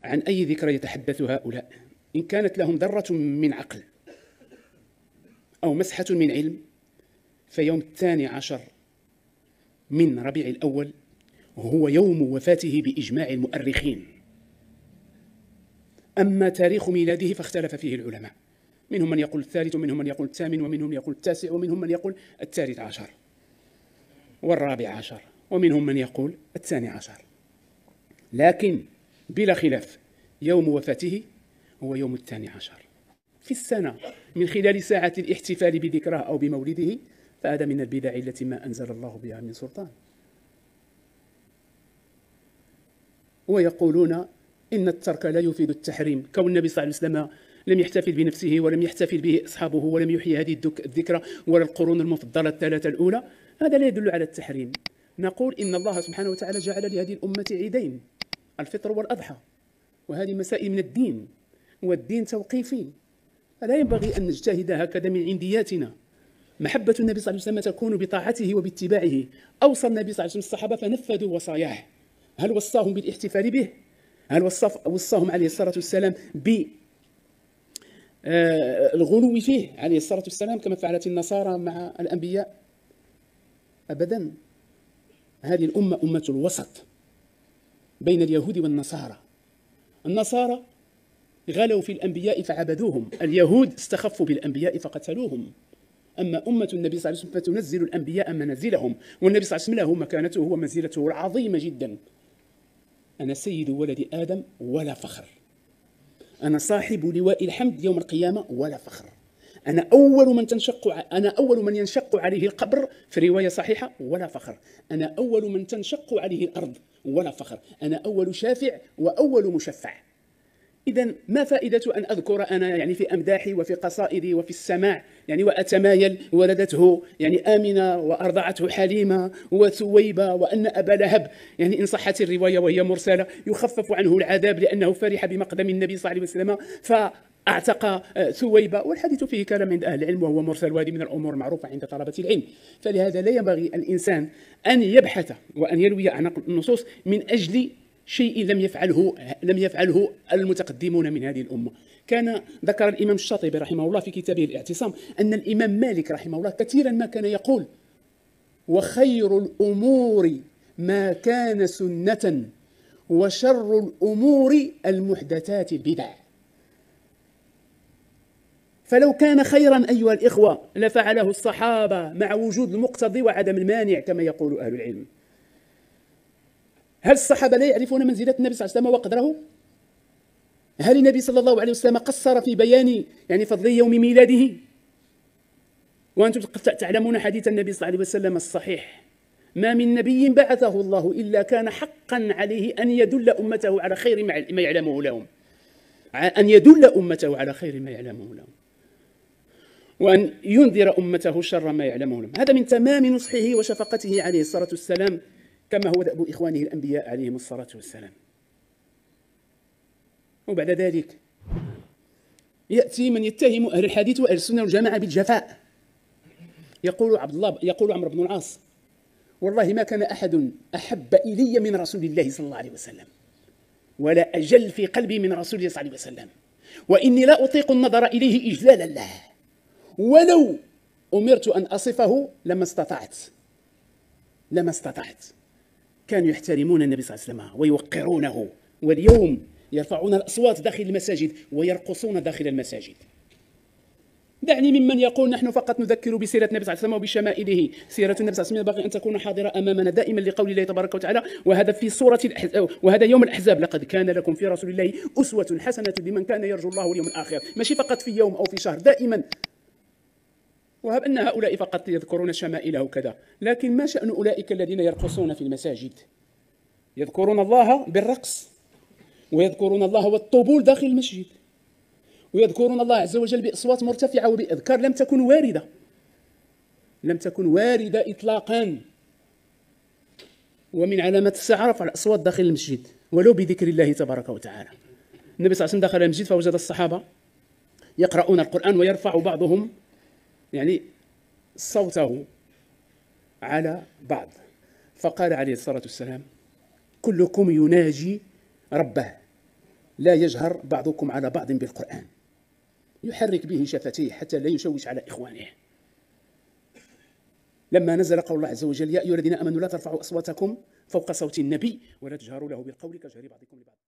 عن أي ذكرى يتحدث هؤلاء إن كانت لهم ذرة من عقل أو مسحة من علم، فيوم 12 من ربيع الأول هو يوم وفاته بإجماع المؤرخين. أما تاريخ ميلاده فاختلف فيه العلماء، منهم من يقول الثالث، ومنهم من يقول الثامن، ومنهم من يقول التاسع، ومنهم من يقول الثالث عشر والرابع عشر، ومنهم من يقول الثاني عشر، لكن بلا خلاف يوم وفاته هو يوم 12 في السنة من خلال ساعة الاحتفال بذكراه أو بمولده، فهذا من البدع التي ما أنزل الله بها من سلطان. ويقولون إن الترك لا يفيد التحريم، كون النبي صلى الله عليه وسلم لم يحتفل بنفسه ولم يحتفل به أصحابه ولم يحيي هذه الذكرى ولا القرون المفضلة الثلاثة الأولى، هذا لا يدل على التحريم. نقول إن الله سبحانه وتعالى جعل لهذه الأمة عيدين، الفطر والأضحى، وهذه مسائل من الدين، والدين توقيفي، فلا ينبغي أن نجتهد هكذا من عندياتنا. محبة النبي صلى الله عليه وسلم تكون بطاعته وباتباعه. أوصى النبي صلى الله عليه وسلم الصحابة فنفذوا وصاياه. هل وصاهم بالاحتفال به؟ هل وصاهم عليه الصلاة والسلام بالغلو فيه عليه الصلاة والسلام كما فعلت النصارى مع الأنبياء؟ أبدا. هذه الأمة أمة الوسط بين اليهود والنصارى. النصارى غلوا في الأنبياء فعبدوهم، اليهود استخفوا بالأنبياء فقتلوهم. أما أمة النبي صلى الله عليه وسلم فتنزل الأنبياء منازلهم، والنبي صلى الله عليه وسلم له مكانته ومنزلته العظيمة جدا. أنا سيد ولد آدم ولا فخر، أنا صاحب لواء الحمد يوم القيامة ولا فخر، أنا أول من ينشق عليه القبر في رواية صحيحة ولا فخر، أنا أول من تنشق عليه الأرض ولا فخر، أنا أول شافع وأول مشفع. إذن ما فائدة أن أذكر أنا يعني في أمداحي وفي قصائدي وفي السماع يعني وأتمايل ولدته يعني آمنة وأرضعته حليمة وثويبة، وأن أبا لهب يعني إن صحت الرواية وهي مرسلة يخفف عنه العذاب لأنه فرح بمقدم النبي صلى الله عليه وسلم فأعتق ثويبة، والحديث فيه كلام عند أهل العلم وهو مرسل، وهذه من الأمور المعروفة عند طلبة العلم. فلهذا لا ينبغي الإنسان أن يبحث وأن يروي عن النصوص من أجل شيء لم يفعله المتقدمون من هذه الأمة. كان ذكر الإمام الشاطبي رحمه الله في كتابه الاعتصام أن الإمام مالك رحمه الله كثيرا ما كان يقول: وخير الأمور ما كان سنة وشر الأمور المحدثات البدع. فلو كان خيرا أيها الإخوة لفعله الصحابة مع وجود المقتضي وعدم المانع كما يقول أهل العلم. هل الصحابة لا يعرفون منزلة النبي صلى الله عليه وسلم وقدره؟ هل النبي صلى الله عليه وسلم قصر في بيان يعني فضل يوم ميلاده؟ وأنتم تعلمون حديث النبي صلى الله عليه وسلم الصحيح: ما من نبي بعثه الله إلا كان حقا عليه أن يدل أمته على خير ما يعلمه لهم، أن يدل أمته على خير ما يعلمه لهم، وأن ينذر أمته شر ما يعلمه لهم. هذا من تمام نصحه وشفقته عليه الصلاة والسلام، كما هو دأب إخوانه الأنبياء عليهم الصلاة والسلام. وبعد ذلك يأتي من يتهم أهل الحديث وأهل السنة والجماعة بالجفاء. يقول عمرو بن العاص: والله ما كان أحد أحب إلي من رسول الله صلى الله عليه وسلم، ولا أجل في قلبي من رسول الله صلى الله عليه وسلم، وإني لا أطيق النظر إليه إجلالا له، ولو أمرت أن أصفه لما استطعت. كانوا يحترمون النبي صلى الله عليه وسلم ويوقرونه، واليوم يرفعون الأصوات داخل المساجد ويرقصون داخل المساجد. دعني ممن يقول نحن فقط نذكر بسيرة النبي صلى الله عليه وسلم وبشمائله. سيرة النبي صلى الله عليه وسلم ينبغي أن تكون حاضرة أمامنا دائما لقول الله تبارك وتعالى: وهذا في سورة وهذا يوم الأحزاب: لقد كان لكم في رسول الله أسوة حسنة لمن كان يرجو الله واليوم الآخر. ماشي فقط في يوم أو في شهر، دائما. وهب أن هؤلاء فقط يذكرون شمائله كذا، لكن ما شأن أولئك الذين يرقصون في المساجد؟ يذكرون الله بالرقص، ويذكرون الله والطبول داخل المسجد، ويذكرون الله عز وجل بأصوات مرتفعة وبأذكار لم تكن واردة إطلاقا. ومن علامات الساعة رفع الأصوات داخل المسجد ولو بذكر الله تبارك وتعالى. النبي صلى الله عليه وسلم دخل المسجد فوجد الصحابة يقرؤون القرآن ويرفع بعضهم يعني صوته على بعض، فقال عليه الصلاة والسلام: كلكم يناجي ربه لا يجهر بعضكم على بعض بالقرآن يحرك به شفتيه حتى لا يشوش على إخوانه. لما نزل قول الله عز وجل: يا أيها الذين آمنوا لا ترفعوا أصواتكم فوق صوت النبي ولا تجهروا له بالقول كجهر بعضكم لبعض.